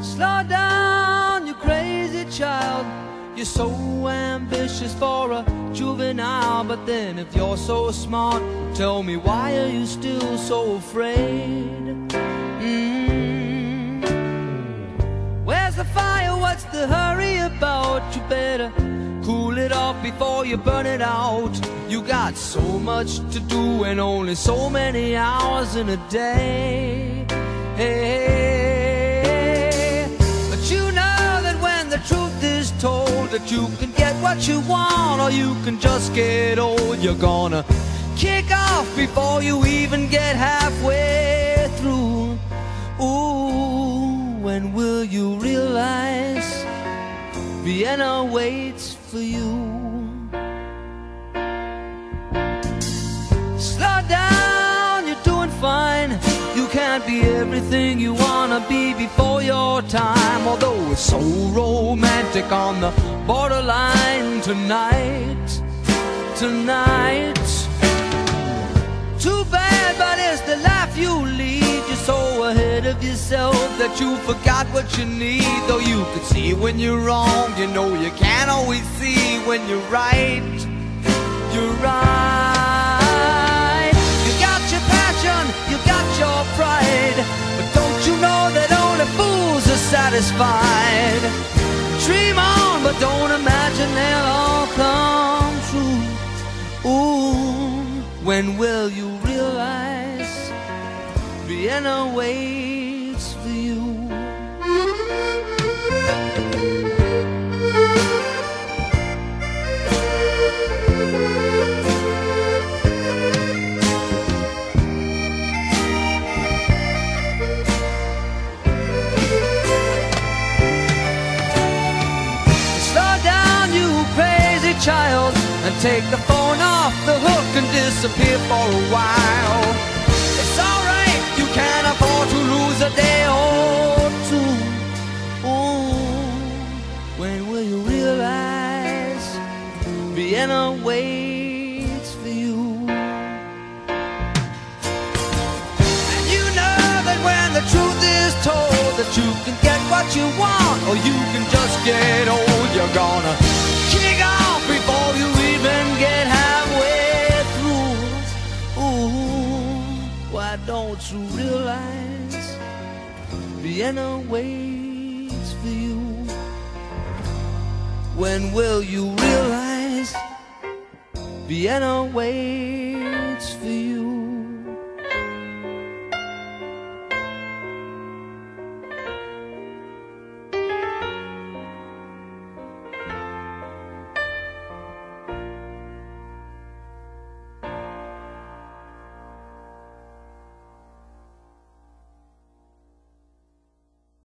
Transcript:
Slow down, you crazy child. You're so ambitious for a juvenile. But then if you're so smart, tell me, why are you still so afraid? Where's the fire? What's the hurry about? You better cool it off before you burn it out. You got so much to do and only so many hours in a day. Hey, but you know that when the truth is told, that you can get what you want or you can just get old. You're gonna kick off before you even get halfway through. Ooh, when will you realize Vienna waits for you? Slow down, you're doing fine. You can't be everything you wanna be before your time. Although it's so romantic on the borderline tonight, tonight. Too bad, but it's the life you lead. You're so ahead of yourself that you forgot what you need. Though you can see when you're wrong, you know you can't always see when you're right. You're right. You got your passion, you got your pride, but don't you know that only fools are satisfied? Dream on, but don't imagine they'll all come true. Ooh, when will you realize Vienna waits for you? Slow down, you crazy child, and take the phone off the hook and disappear for a while. It's alright, you can't afford to lose a day or two. Ooh, when will you realize Vienna waits for you? And you know that when the truth is told, that you can get what you want or you can just get old. You're gonna kick off before you even get halfway through. Ooh, why don't you realize Vienna waits for you? When will you realize Vienna waits for you?